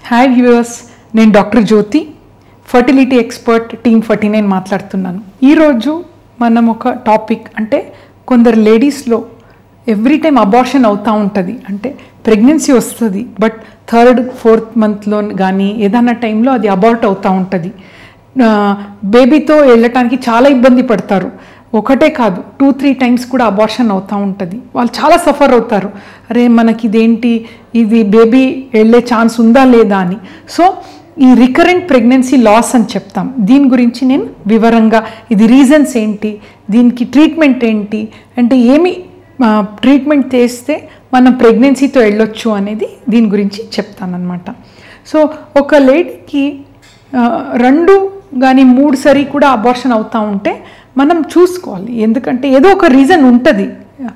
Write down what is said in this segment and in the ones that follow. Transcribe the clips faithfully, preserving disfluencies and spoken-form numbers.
Hi viewers, నేను doctor Jyoti, fertility expert, team forty nine మాట్లాడుతున్నాను. ఈరోజు మనం ఒక టాపిక్, అంటే కొందరు లేడీస్లో ఎవ్రీ టైం అబార్షన్ అవుతూ ఉంటుంది. అంటే ప్రెగ్నెన్సీ వస్తుంది, బట్ థర్డ్ ఫోర్త్ మంత్లో కానీ ఏదైనా టైంలో అది అబార్ట్ అవుతూ ఉంటుంది. బేబీతో వెళ్ళటానికి చాలా ఇబ్బంది పడతారు. ఒకటే కాదు, టూ త్రీ టైమ్స్ కూడా అబార్షన్ అవుతూ ఉంటుంది. వాళ్ళు చాలా సఫర్ అవుతారు. అరే మనకి ఇదేంటి, ఇది బేబీ వెళ్ళే ఛాన్స్ ఉందా లేదా అని. సో ఈ రికరెంట్ ప్రెగ్నెన్సీ లాస్ అని చెప్తాం. దీని గురించి నేను వివరంగా, ఇది రీజన్స్ ఏంటి, దీనికి ట్రీట్మెంట్ ఏంటి, అంటే ఏమి ట్రీట్మెంట్ చేస్తే మనం ప్రెగ్నెన్సీతో వెళ్ళొచ్చు అనేది దీని గురించి చెప్తానన్నమాట. సో ఒక లేడీకి రెండు కానీ మూడు సరి కూడా అబార్షన్ అవుతూ ఉంటే మనం చూసుకోవాలి, ఎందుకంటే ఏదో ఒక రీజన్ ఉంటుంది.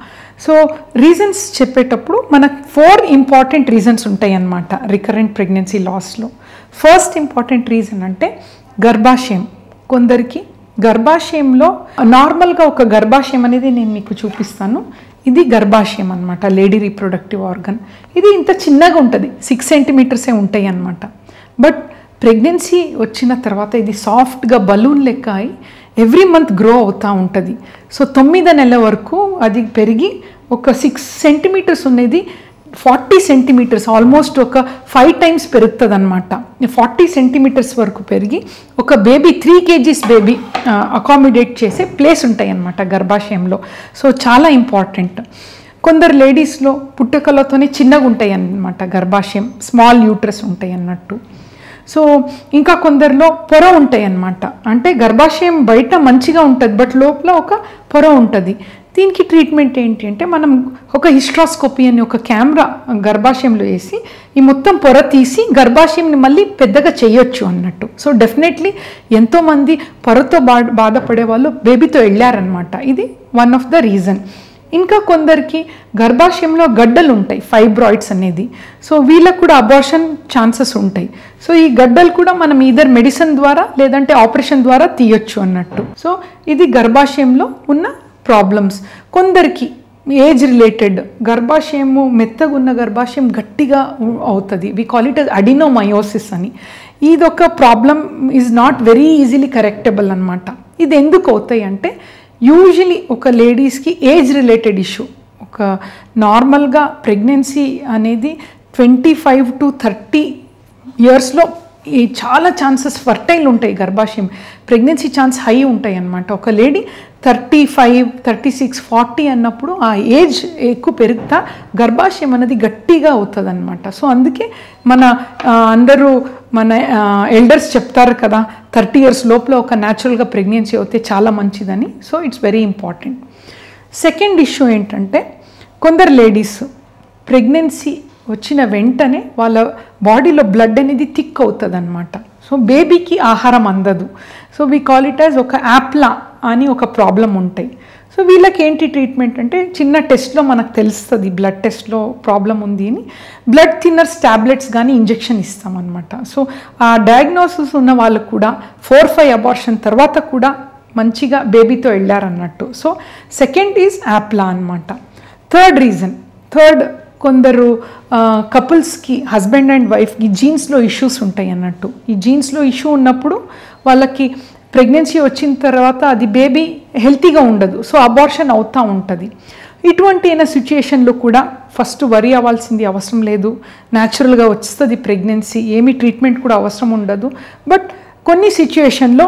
సో రీజన్స్ చెప్పేటప్పుడు మనకు ఫోర్ ఇంపార్టెంట్ రీజన్స్ ఉంటాయి అన్నమాట రికరెంట్ ప్రెగ్నెన్సీ లాస్లో. ఫస్ట్ ఇంపార్టెంట్ రీజన్ అంటే గర్భాశయం. కొందరికి గర్భాశయంలో నార్మల్గా ఒక గర్భాశయం అనేది నేను మీకు చూపిస్తాను. ఇది గర్భాశయం అన్నమాట, లేడీ రీప్రొడక్టివ్ ఆర్గన్. ఇది ఇంత చిన్నగా ఉంటుంది, సిక్స్ సెంటీమీటర్సే ఉంటాయి అన్నమాట. బట్ ప్రెగ్నెన్సీ వచ్చిన తర్వాత ఇది సాఫ్ట్గా బలూన్ లెక్క అయి ఎవ్రీ మంత్ గ్రో అవుతూ ఉంటుంది. సో తొమ్మిది నెలల వరకు అది పెరిగి ఒక సిక్స్ సెంటీమీటర్స్ ఉన్నది ఫార్టీ సెంటీమీటర్స్, ఆల్మోస్ట్ ఒక ఫైవ్ టైమ్స్ పెరుగుతుంది అనమాట. ఫార్టీ సెంటీమీటర్స్ వరకు పెరిగి ఒక baby three kgs baby accommodate చేసే ప్లేస్ ఉంటాయి అన్నమాట గర్భాశయంలో. సో చాలా ఇంపార్టెంట్. కొందరు లేడీస్లో పుట్టుకలతోనే చిన్నగా ఉంటాయి అన్నమాట గర్భాశయం, స్మాల్ యూట్రస్ ఉంటాయి అన్నట్టు. సో ఇంకా కొందరిలో పొర ఉంటాయి అన్నమాట. అంటే గర్భాశయం బయట మంచిగా ఉంటుంది, బట్ లోపల ఒక పొర ఉంటుంది. దీనికి ట్రీట్మెంట్ ఏంటి అంటే మనం ఒక హిస్ట్రాస్కోపీ అని ఒక కెమెరా గర్భాశయంలో వేసి ఈ మొత్తం పొర తీసి గర్భాశయంని మళ్ళీ పెద్దగా చేయొచ్చు అన్నట్టు. సో డెఫినెట్లీ ఎంతోమంది పొరతో బా బాధపడే వాళ్ళు బేబీతో వెళ్ళారనమాట. ఇది వన్ ఆఫ్ ద రీజన్. ఇంకా కొందరికి గర్భాశయంలో గడ్డలు ఉంటాయి, ఫైబ్రాయిడ్స్ అనేది. సో వీళ్ళకు కూడా అబార్షన్ ఛాన్సెస్ ఉంటాయి. సో ఈ గడ్డలు కూడా మనం ఈదర్ మెడిసిన్ ద్వారా లేదంటే ఆపరేషన్ ద్వారా తీయొచ్చు అన్నట్టు. సో ఇది గర్భాశయంలో ఉన్న ప్రాబ్లమ్స్. కొందరికి ఏజ్ రిలేటెడ్ గర్భాశయము, మెత్తగా ఉన్న గర్భాశయం గట్టిగా అవుతుంది. వి కాల్ ఇట్ అడినోమయోసిస్ అని. ఇది ఒక problem is not very easily correctable అనమాట. ఇది ఎందుకు అవుతాయి అంటే యూజువలీ ఒక లేడీస్కి ఏజ్ రిలేటెడ్ ఇష్యూ. ఒక నార్మల్గా ప్రెగ్నెన్సీ అనేది ట్వంటీ ఫైవ్ టు థర్టీ ఇయర్స్లో ఈ చాలా ఛాన్సెస్ ఫర్టైల్ ఉంటాయి. గర్భాశయం ప్రెగ్నెన్సీ ఛాన్స్ హై ఉంటాయి అన్నమాట. ఒక lady thirty five thirty six forty అన్నప్పుడు ఆ ఏజ్ ఎక్కువ పెరుగుతా గర్భాశయం అనేది గట్టిగా అవుతుంది అనమాట. సో అందుకే మన అందరూ మన ఎల్డర్స్ చెప్తారు కదా, థర్టీ ఇయర్స్ లోపల ఒక న్యాచురల్గా ప్రెగ్నెన్సీ అవుతే చాలా మంచిదని. So it's very important. Second issue ఏంటంటే కొందరు లేడీస్ ప్రెగ్నెన్సీ వచ్చిన వెంటనే వాళ్ళ బాడీలో బ్లడ్ అనేది థిక్ అవుతుంది అనమాట. సో బేబీకి ఆహారం అందదు. So we call it as ఒక యాప్లా అని ఒక ప్రాబ్లం ఉంటాయి. సో వీళ్ళకి ఏంటి ట్రీట్మెంట్ అంటే చిన్న టెస్ట్లో మనకు తెలుస్తుంది, బ్లడ్ టెస్ట్లో ప్రాబ్లం ఉంది అని బ్లడ్ థిన్నర్స్ ట్యాబ్లెట్స్ కానీ ఇంజెక్షన్ ఇస్తామన్నమాట. సో ఆ డయాగ్నోసిస్ ఉన్న వాళ్ళు కూడా ఫోర్ ఫైవ్ అబార్షన్ తర్వాత కూడా మంచిగా బేబీతో వెళ్ళారన్నట్టు. సో సెకండ్ ఈజ్ యాప్లా అనమాట. థర్డ్ రీజన్, థర్డ్ కొందరు కపుల్స్కి, హస్బెండ్ అండ్ వైఫ్కి జీన్స్లో ఇష్యూస్ ఉంటాయి అన్నట్టు. ఈ జీన్స్లో ఇష్యూ ఉన్నప్పుడు వాళ్ళకి ప్రెగ్నెన్సీ వచ్చిన తర్వాత అది బేబీ హెల్తీగా ఉండదు. సో అబార్షన్ అవుతూ ఉంటుంది. ఇటువంటి అయిన సిచ్యుయేషన్లో కూడా ఫస్ట్ వరీ అవ్వాల్సింది అవసరం లేదు. న్యాచురల్గా వస్తుంది ప్రెగ్నెన్సీ, ఏమీ ట్రీట్మెంట్ కూడా అవసరం ఉండదు. బట్ కొన్ని సిచ్యుయేషన్లో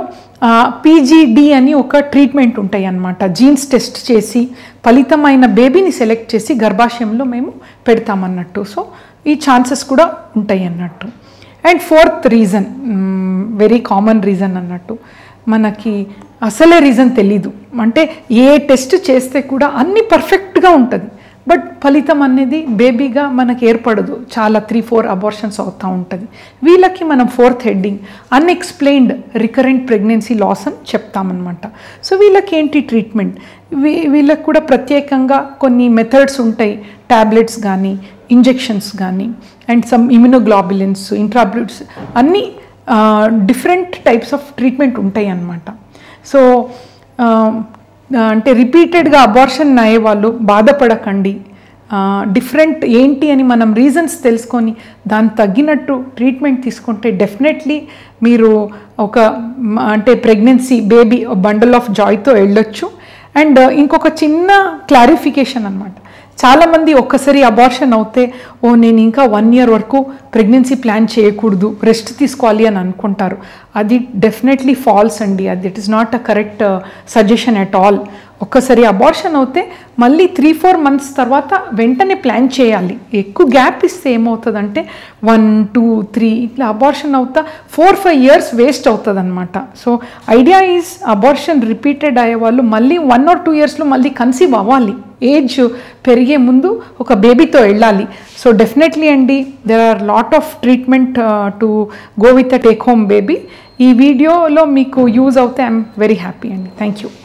పీజీడి అని ఒక ట్రీట్మెంట్ ఉంటాయి అన్నమాట. జీన్స్ టెస్ట్ చేసి ఫలితమైన బేబీని సెలెక్ట్ చేసి గర్భాశయంలో మేము పెడతామన్నట్టు. సో ఈ ఛాన్సెస్ కూడా ఉంటాయి అన్నట్టు. And fourth reason, very common reason అన్నట్టు, మనకి అసలే రీజన్ తెలీదు. అంటే ఏ టెస్ట్ చేస్తే కూడా అన్నీ పర్ఫెక్ట్గా ఉంటుంది, బట్ ఫలితం అనేది బేబీగా మనకు ఏర్పడదు. చాలా త్రీ ఫోర్ అబార్షన్స్ అవుతూ ఉంటుంది. వీళ్ళకి మనం fourth heading unexplained recurrent pregnancy loss అని చెప్తామన్నమాట. సో వీళ్ళకి ఏంటి ట్రీట్మెంట్, వీ వీళ్ళకి కూడా ప్రత్యేకంగా కొన్ని మెథడ్స్ ఉంటాయి. ట్యాబ్లెట్స్ కానీ, ఇంజెక్షన్స్ కానీ, అండ్ సమ్ ఇమ్యునోగ్లోబులిన్స్, ఇంట్రాబ్యూట్స్, అన్నీ డిఫరెంట్ టైప్స్ ఆఫ్ ట్రీట్మెంట్ ఉంటాయి అన్నమాట. సో అంటే రిపీటెడ్గా అబార్షన్ అయ్యే వాళ్ళు బాధపడకండి. డిఫరెంట్ ఏంటి అని మనం రీజన్స్ తెలుసుకొని దానికి తగ్గినట్టు ట్రీట్మెంట్ తీసుకుంటే డెఫినెట్లీ మీరు ఒక అంటే ప్రెగ్నెన్సీ బేబీ బండల్ ఆఫ్ జాయ్తో వెళ్ళొచ్చు. అండ్ ఇంకొక చిన్న క్లారిఫికేషన్ అనమాట, చాలామంది ఒక్కసారి అబార్షన్ అవుతే ఓ నేను ఇంకా వన్ ఇయర్ వరకు ప్రెగ్నెన్సీ ప్లాన్ చేయకూడదు, రెస్ట్ తీసుకోవాలి అని అనుకుంటారు. అది డెఫినెట్లీ ఫాల్స్ అండి. అది it is not a correct suggestion at all. ఒక్కసారి అబార్షన్ అవుతే మళ్ళీ త్రీ ఫోర్ మంత్స్ తర్వాత వెంటనే ప్లాన్ చేయాలి. ఎక్కువ గ్యాప్ ఇస్తే ఏమవుతుందంటే వన్ టూ త్రీ ఇట్లా అబార్షన్ అవుతా ఫోర్ ఫైవ్ ఇయర్స్ వేస్ట్ అవుతుంది అనమాట. So idea is abortion repeated అయ్యే వాళ్ళు మళ్ళీ వన్ ఆర్ టూ ఇయర్స్లో మళ్ళీ కన్సీవ్ అవ్వాలి, ఏజ్ పెరిగే ముందు ఒక బేబీతో వెళ్ళాలి. సో డెఫినెట్లీ అండి there are lot of treatment to go with a take home baby. ఈ వీడియోలో మీకు యూజ్ అవుతే ఐఎమ్ వెరీ హ్యాపీ అండి. Thank you.